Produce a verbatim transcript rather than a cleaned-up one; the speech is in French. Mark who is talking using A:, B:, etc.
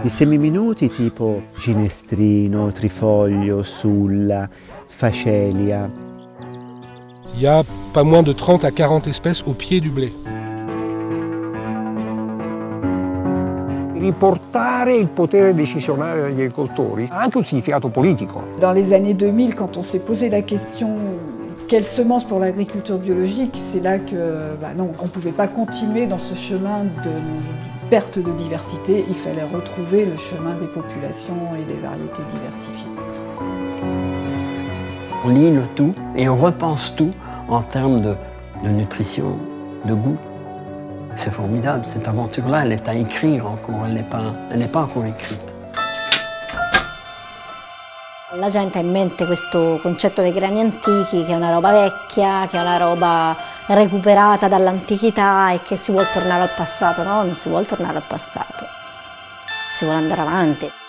A: I semi minuti tipo ginestrino, trifoglio, sulla, facelia.
B: Il y a pas moins de trente à quarante espèces au pied du blé.
C: Riportare il potere decisionale agli agricoltori ha anche un significato politico.
D: Dans les années deux mille, quand on s'est posé la question quelle semence pour l'agriculture biologique, c'est là que bah non, on ne pouvait pas continuer dans ce chemin de perte de diversité, il fallait retrouver le chemin des populations et des variétés diversifiées.
E: On lit le tout et on repense tout en termes de, de nutrition, de goût. C'est formidable, cette aventure-là, elle est à écrire encore, elle n'est pas, elle n'est pas encore écrite.
F: La gente ha in mente questo concetto dei grani antichi, che è una roba vecchia, che è una roba recuperata dall'antichità e che si vuole tornare al passato. No, non si vuole tornare al passato, si vuole andare avanti.